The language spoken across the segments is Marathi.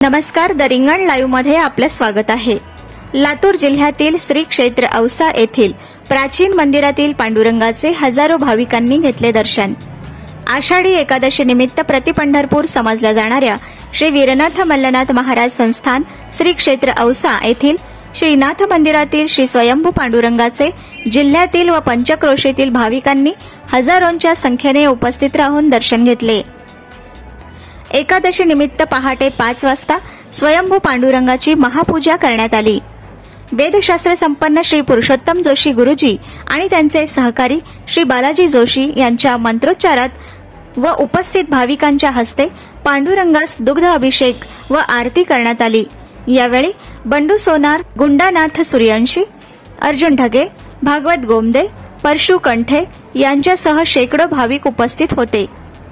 नमस्कार, द रिंगण लाईव्ह मध्ये आपले स्वागत आहे। लातूर जिल्ह्यातील श्री क्षेत्र औसा येथील प्राचीन मंदिरातील पांडुरंगाचे हजारो भाविकांनी घेतले दर्शन। आषाढी एकादशी निमित्त प्रतिपंढरपूर समजल्या जाणाऱ्या श्री वीरनाथ मल्लनाथ महाराज संस्थान श्री क्षेत्र औसा येथील श्रीनाथ मंदिरातील श्री स्वयंभू पांडुरंगाचे जिल्ह्यातील व पंचक्रोशीतील भाविकांनी हजारोंच्या संख्येने उपस्थित राहून दर्शन घेतले। एकादशी निमित्त पहाटे 5 वाजता स्वयंभू पांडुरंगाची महापूजा करण्यात आली। वेदशास्त्र संपन्न श्री पुरुषोत्तम जोशी गुरुजी आणि त्यांचे सहकारी श्री बालाजी जोशी यांच्या मंत्रोच्चारात व उपस्थित भाविकांच्या हस्ते पांडुरंगास दुग्ध अभिषेक व आरती करण्यात आली। यावेळी बंडू सोनार, गुंडानाथ सूर्यवंशी, अर्जुन ढगे, भागवत गोमदे, परशु कंठे यांच्यासह शेकडो भाविक उपस्थित होते।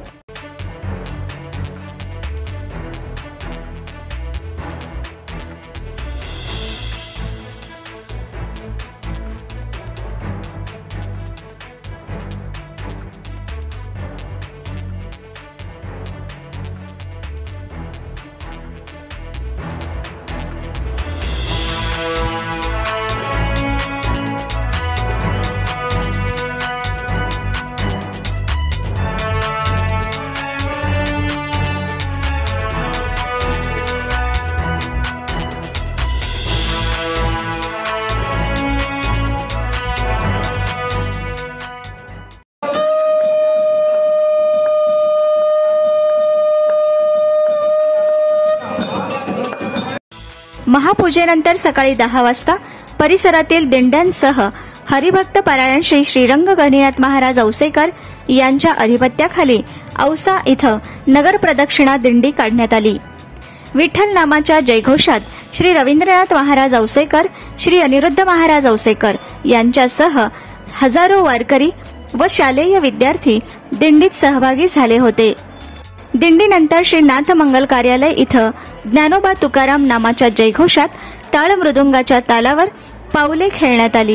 महापूजेनंतर सकाळी 10 वाजता परिसरातील दिंड्यांसह हरिभक्त पारायण श्री श्रीरंग गणिनाथ महाराज औसेकर यांच्या अधिपत्याखाली औसा इथं नगर प्रदक्षिणा दिंडी काढण्यात आली। विठ्ठल नामाच्या जयघोषात श्री रवींद्रनाथ महाराज औसेकर, श्री अनिरुद्ध महाराज औसेकर यांच्यासह हजारो वारकरी व शालेय विद्यार्थी दिंडीत सहभागी झाले होते। दिंडीनंतर श्री नाथ मंगल कार्यालय इथं ज्ञानोबा तुकाराम नामाच्या जयघोषात टाळ मृदुंगाच्या तालावर पाऊले खेळण्यात आली।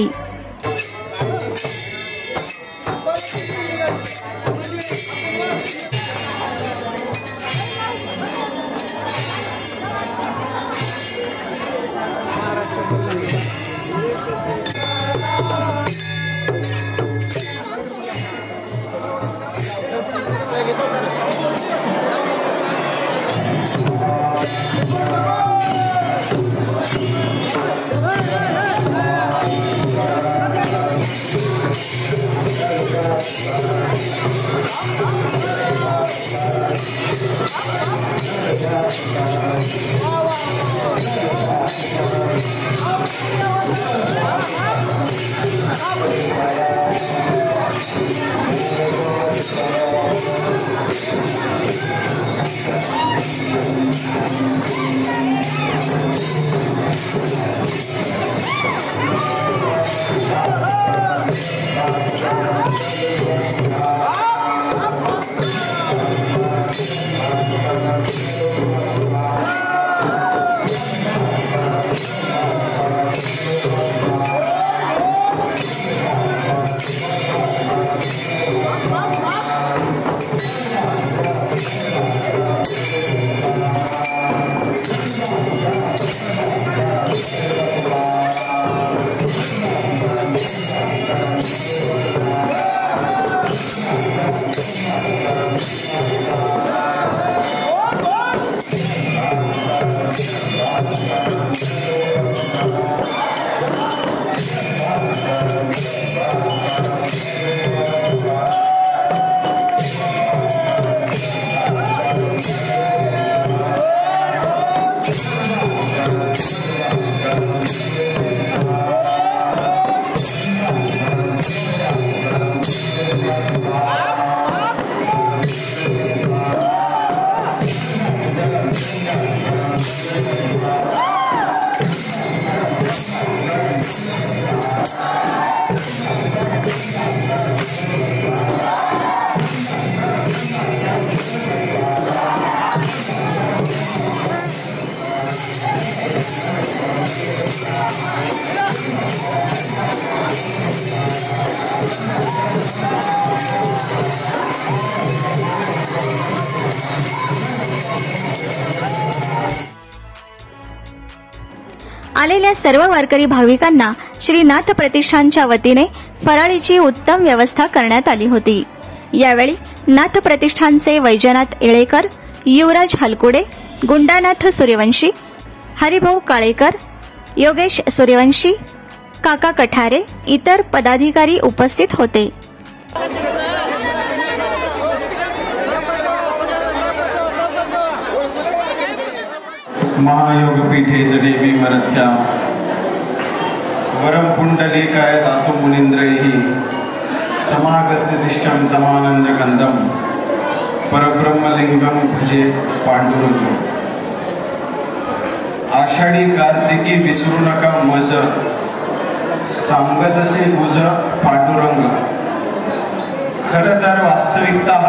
आलेल्या सर्व वारकरी भाविकांना श्री नाथ प्रतिष्ठानच्या वतीने फराळीची उत्तम व्यवस्था करण्यात आली होती। यावेळी नाथ प्रतिष्ठानचे वैजनाथ येळेकर, युवराज हलकुडे, गुंडानाथ सूर्यवंशी, हरिभाऊ काळेकर, योगेश सूर्यवंशी, काका कठारे इतर पदाधिकारी उपस्थित होते। महायोगपीठे जडेबी मरथ्या वरम पुंडलीकाय धातु मुनींद्रैः समागतदिष्टं तमानंदकंदम परब्रह्मलिंगम भजे पांडुरंग। आषाढी कार्तिकी विसरू नका मज, सांगतसे गुज पांडुरंग। खरं तर वास्तविकता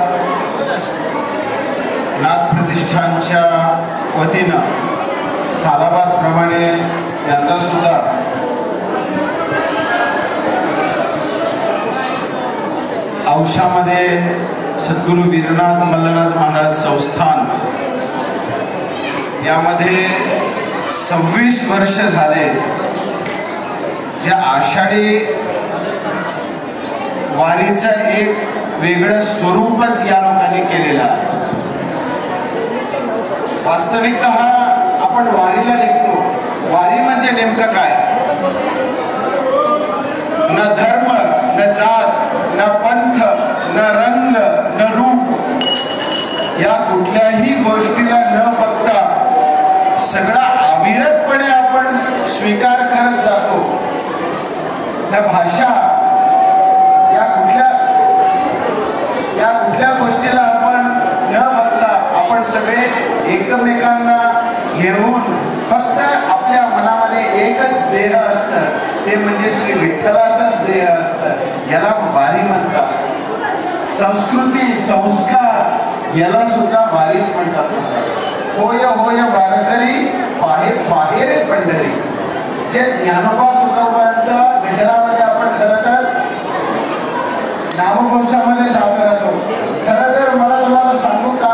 नाथ प्रतिष्ठानच्या वतीनं सालाबाद प्रमाणे यंदा सुद्धा औशामध्ये सद्गुरू वीरनाथ मल्लनाथ महाराज संस्थान यामध्ये 26 वर्ष झाले ज्या आषाढी वारीचं एक वेगळं स्वरूपच या लोकांनी केलेलं आहे। वास्तविकता आपण वारीला निघतो, वारी म्हणजे नेमकं काय? न धर्म, न जात, न पंथ, न रंग, न रूप या कुठल्याही गोष्टीला न बघता सगळा अविरतपणे आपण स्वीकार करत जातो। न भाषा या कुठल्या गोष्टीला आपण न बघता आपण सगळे एकमेकांना घेऊन फक्त आपल्या मनामध्ये एकच देह असतं, ते म्हणजे श्री विठ्ठलाचाच देह असतं। याला वारी म्हणतात। संस्कृती संस्कार याला सुद्धा वारीच म्हणतात। होय होय वारकरी पाहे पाहे पंढरी, जे ज्ञानोबा तुकोबांचा गजरामध्ये आपण खरं तर नामघोषामध्ये जात राहतो। खरं तर मला तुम्हाला सांगू का,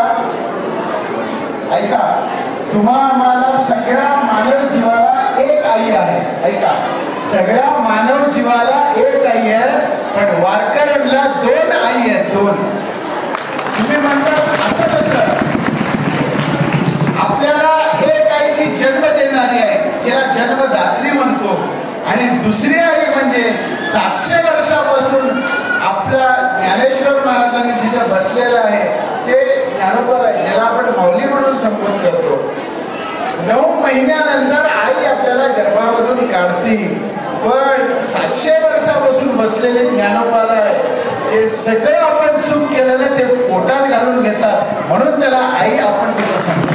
ऐका, तुम्हाला सगळ्या मानव जीवाला एक आई आहे। ऐका, सगळ्या मानव जीवाला एक आई आहे, पण वारकऱ्यांना 2 आई आहेत, 2। तुम्ही म्हणतात असं कसं? आपल्याला एक आई जी जन्म देणारी आहे, ज्याला जन्मदात्री म्हणतो, आणि दुसरी आई म्हणजे 700 वर्षापासून आपल्या ज्ञानेश्वर महाराजांनी जिथे बसलेलं आहे ते ज्ञानोबा आहे, ज्याला आपण माऊली म्हणून संबोध करतो। 9 महिन्यानंतर आई आपल्याला गर्भामधून काढती, पण 700 वर्षापासून बसलेले ज्ञानोबा आहे, जे सगळं आपण सुख केलेलं ते पोटात घालून घेतात, म्हणून त्याला आई आपण तिथं सांगतो।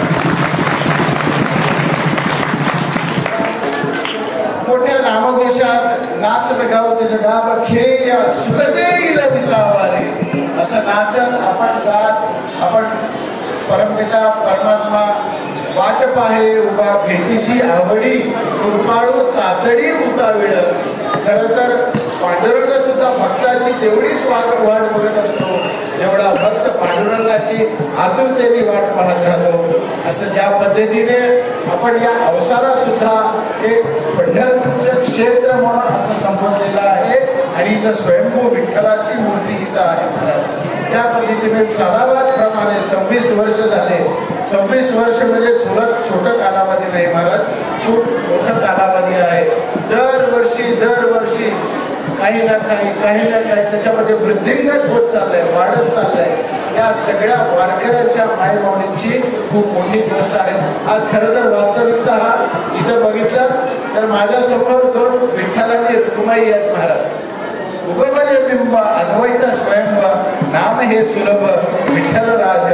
मोठ्या नामघोषात नाचत गाव त्याचं गाव खेळ सुख देईल विसावारे असं नाचत आपण गात आपण परमपिता परमात्मा वाट पाहे उभा भेटीची आवडी कृपाळू तातडी उताविळ। खरं तर पांडुरंग सुद्धा भक्ताची तेवढीच वाट बघत असतो जेवढा भक्त पांडुरंगाची आतुरतेने वाट पाहत राहतो। असं ज्या पद्धतीने आपण या अवसाला सुद्धा एक पंढरपूरचं क्षेत्र म्हणून असं संबोधलेलं आहे, आणि इथं स्वयंभू विठ्ठलाची मूर्ती इथं आहे महाराज। त्या पद्धतीने सालाबाद प्रमाणे 26 वर्ष झाले। 26 वर्ष म्हणजे छोटं कालावधी नाही महाराज, खूप मोठं कालावधी आहे। दरवर्षी काही ना काही त्याच्यामध्ये वृद्धिंगत होत चाललंय, वाढत चाललंय। या सगळ्या वारकऱ्याच्या मायमाऊलींची खूप मोठी गोष्ट आहे। आज खरं तर वास्तविकता इथं बघितलं तर माझ्या समोर 2 विठ्ठलांनी रुक्माई आहेत महाराज। उगवले बिंब अद्वैत स्वयंभ, नाम हे सुलभ विठ्ठल राज।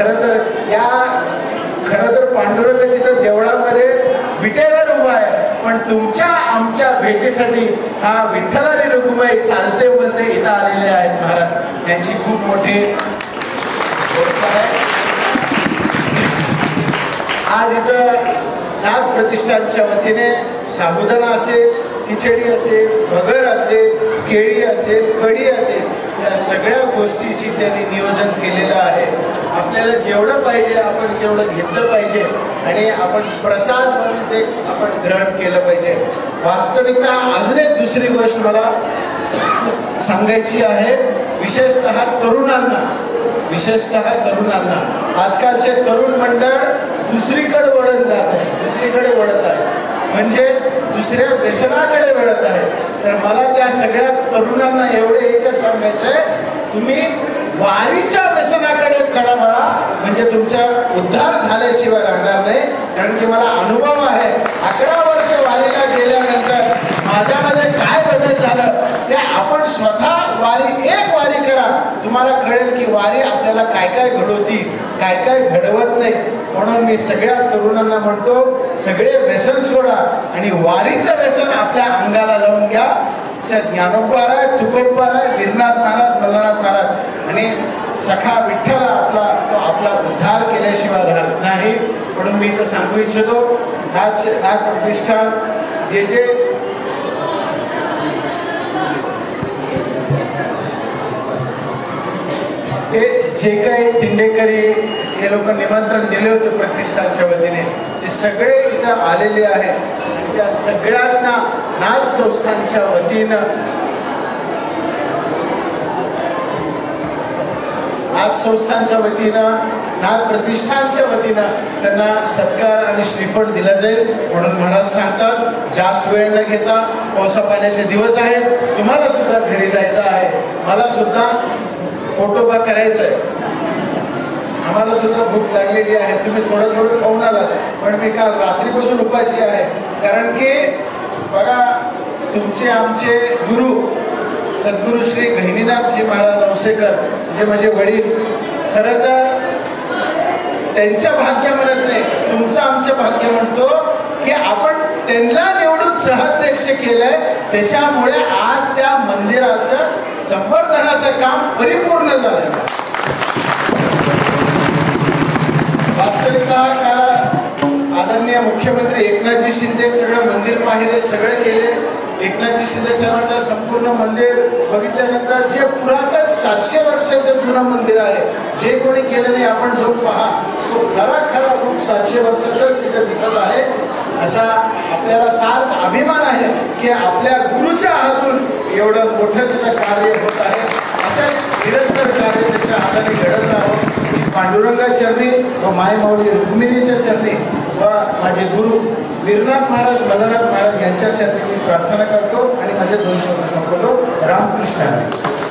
खरं तर पांडुरंग तिथं देवळामध्ये विटेवर उभा आहे, पण तुमच्या आमच्या भेटीसाठी हा विठ्ठलाने रुक्माई चालते बोलते इथं आलेले आहेत महाराज। यांची खूप मोठी गोष्ट आहे। आज इथं नाथ प्रतिष्ठानच्या वतीने साबुदाणा असेल, खिचडी असेल, भगर असेल, केळी असेल, कढी असेल त्या सगळ्या गोष्टीची त्यांनी नियोजन केलेलं आहे. आपल्याला जेवढं पाहिजे आपण तेवढं घेतलं पाहिजे आणि आपण प्रसाद म्हणून ते आपण ग्रहण केलं पाहिजे. वास्तविकता अजून एक दुसरी गोष्ट मला सांगायची आहे, विशेषतः तरुणांना. आजकालचे तरुण मंडळ दुसरीकडे वळत आहे, म्हणजे दुसऱ्या व्यसनाकडे वळत आहे. तर मला त्या सगळ्या तरुणांना एवढे एकच सांगायचं आहे, तुम्ही वारीच्या व्यसनाकडे कळा बळा, म्हणजे तुमचा उद्धार झाल्याशिवाय राहणार नाही. कारण की मला अनुभव आहे, 11 वर्ष वारीला गेल्यानंतर माझ्यामध्ये काय बदल झालं ते आपण स्वतः एक वारी करा, तुम्हाला कळेल की वारी आपल्याला काय काय घडवती, काय काय घडवत नाही. म्हणून मी सगळ्या तरुणांना म्हणतो, सगळे व्यसन सोडा आणि वारीचं व्यसन आपल्या अंगाला लावून घ्या. ज्ञानोबा आहे, तुकोबा आहे, गिरनाथ महाराज, मल्हारनाथ महाराज आणि सखा विठ्ठला आपला उद्धार केल्याशिवाय राहत नाही. म्हणून मी इथं सांगू इच्छितो, नाथ प्रतिष्ठान जे काही दिंडेकरी हे लोक निमंत्रण दिले होते प्रतिष्ठानच्या वतीने, ते सगळे इथं आलेले आहेत. त्या सगळ्यांना नाथ संस्थानच्या वतीनं नाथ प्रतिष्ठानच्या वतीनं त्यांना सत्कार आणि श्रीफळ दिला जाईल. म्हणून महाराज सांगतात, जास्त वेळ न घेता, पावसा पाण्याचे दिवस आहेत, तुम्हाला सुद्धा घरी जायचं आहे, मला सुद्धा पोटोबा करायचं आहे, आम्हाला सुद्धा भूक लागलेली आहे. तुम्ही थोडं खाऊन आलात, पण मी काल रात्रीपासून उपाशी आहे. कारण की बघा, तुमचे आमचे गुरु सद्गुरू श्री गहिनीनाथजी महाराज औसेकर म्हणजे माझे वडील, खरं तर त्यांचं भाग्य म्हणत नाही, तुमचं आमचं भाग्य म्हणतो की आपण त्यांना निवडून सहअध्यक्ष केलंय. त्याच्यामुळे आज त्या मंदिराचं संवर्धनाचं काम परिपूर्ण झालं. वास्तविकता कारण आदरणीय मुख्यमंत्री एकनाथजी शिंदे सगळं मंदिर पाहिले, सगळं केले. एकनाथजी शिंदे साहेबांना संपूर्ण मंदिर बघितल्यानंतर जे पुरातन 700 वर्षाचं जुनं मंदिर आहे, जे कोणी केलं नाही आपण जाऊन पहा, तो खरा खूप 700 वर्षाचाच तिथे दिसत आहे. असा आपल्याला सार्थ अभिमान आहे की आपल्या गुरुच्या हातून एवढं मोठं तिथं कार्य होत आहे. असंच निरंतर कार्य त्याच्या हाताने घडत राहावं. पांडुरंगा चरणी व मायमाऊली रुक्मिणीच्या चरणी व माझे गुरु गिरनाथ महाराज, मल्हारनाथ महाराज यांच्या चरणी मी प्रार्थना करतो आणि माझे 2 शब्द संपवतो. रामकृष्ण.